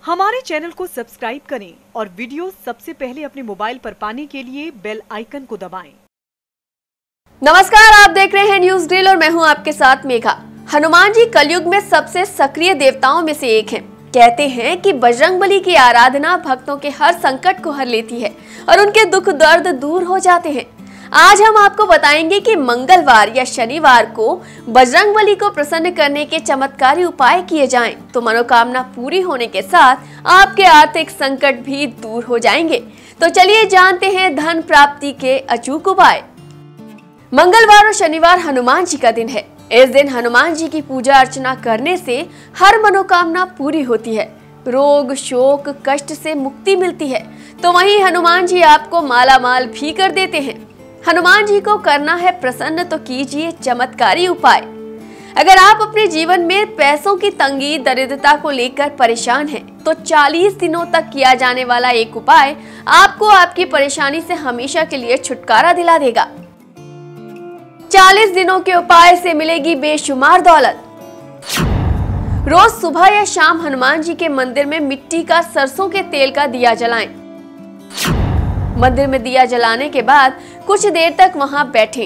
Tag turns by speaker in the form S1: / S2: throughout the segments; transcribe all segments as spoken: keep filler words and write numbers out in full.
S1: हमारे चैनल को सब्सक्राइब करें और वीडियो सबसे पहले अपने मोबाइल पर पाने के लिए बेल आइकन को दबाएं।
S2: नमस्कार, आप देख रहे हैं न्यूज ड्रिल और मैं हूं आपके साथ मेघा। हनुमान जी कलयुग में सबसे सक्रिय देवताओं में से एक हैं। कहते हैं कि बजरंगबली की आराधना भक्तों के हर संकट को हर लेती है और उनके दुख दर्द दूर हो जाते हैं। आज हम आपको बताएंगे कि मंगलवार या शनिवार को बजरंगबली को प्रसन्न करने के चमत्कारी उपाय किए जाएं तो मनोकामना पूरी होने के साथ आपके आर्थिक संकट भी दूर हो जाएंगे। तो चलिए जानते हैं धन प्राप्ति के अचूक उपाय। मंगलवार और शनिवार हनुमान जी का दिन है। इस दिन हनुमान जी की पूजा अर्चना करने से हर मनोकामना पूरी होती है, रोग शोक कष्ट से मुक्ति मिलती है। तो वहीं हनुमान जी आपको माला माल भी कर देते हैं। हनुमान जी को करना है प्रसन्न तो कीजिए चमत्कारी उपाय। अगर आप अपने जीवन में पैसों की तंगी दरिद्रता को लेकर परेशान हैं, तो चालीस दिनों तक किया जाने वाला एक उपाय आपको आपकी परेशानी से हमेशा के लिए छुटकारा दिला देगा। चालीस दिनों के उपाय से मिलेगी बेशुमार दौलत। रोज सुबह या शाम हनुमान जी के मंदिर में मिट्टी का सरसों के तेल का दिया जलाएं। मंदिर में दिया जलाने के बाद कुछ देर तक वहां बैठें।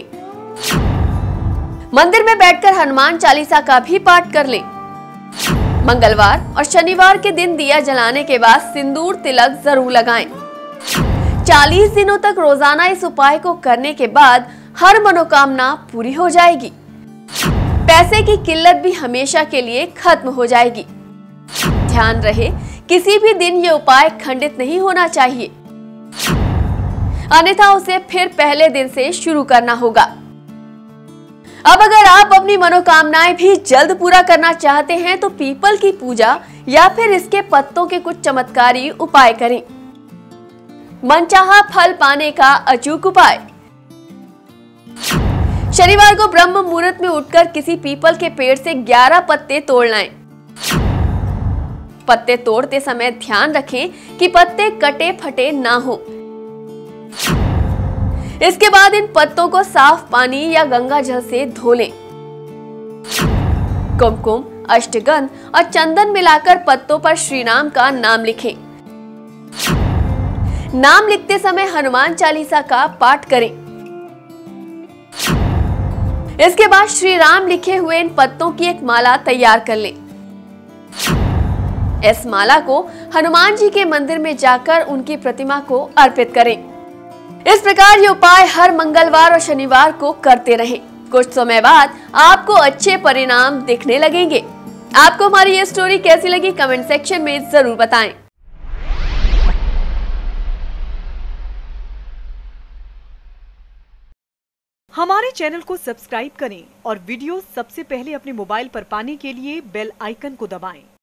S2: मंदिर में बैठकर हनुमान चालीसा का भी पाठ कर लें। मंगलवार और शनिवार के दिन दिया जलाने के बाद सिंदूर तिलक जरूर लगाएं। चालीस दिनों तक रोजाना इस उपाय को करने के बाद हर मनोकामना पूरी हो जाएगी। पैसे की किल्लत भी हमेशा के लिए खत्म हो जाएगी। ध्यान रहे, किसी भी दिन ये उपाय खंडित नहीं होना चाहिए, अन्यथा उसे फिर पहले दिन से शुरू करना होगा। अब अगर आप अपनी मनोकामनाएं भी जल्द पूरा करना चाहते हैं तो पीपल की पूजा या फिर इसके पत्तों के कुछ चमत्कारी उपाय करें। मनचाहा फल पाने का अचूक उपाय। शनिवार को ब्रह्म मुहूर्त में उठकर किसी पीपल के पेड़ से ग्यारह पत्ते तोड़ लाएं। पत्ते तोड़ते समय ध्यान रखें कि पत्ते कटे फटे ना हो। इसके बाद इन पत्तों को साफ पानी या गंगा जल से धो लें। कुमकुम, अष्टगंध और चंदन मिलाकर पत्तों पर श्री राम का नाम लिखें। नाम लिखते समय हनुमान चालीसा का पाठ करें। इसके बाद श्री राम लिखे हुए इन पत्तों की एक माला तैयार कर लें। इस माला को हनुमान जी के मंदिर में जाकर उनकी प्रतिमा को अर्पित करें। इस प्रकार ये उपाय हर मंगलवार और शनिवार को करते रहें। कुछ समय बाद आपको अच्छे परिणाम दिखने लगेंगे। आपको हमारी ये स्टोरी कैसी लगी कमेंट सेक्शन में जरूर बताएं।
S1: हमारे चैनल को सब्सक्राइब करें और वीडियो सबसे पहले अपने मोबाइल पर पाने के लिए बेल आइकन को दबाएं।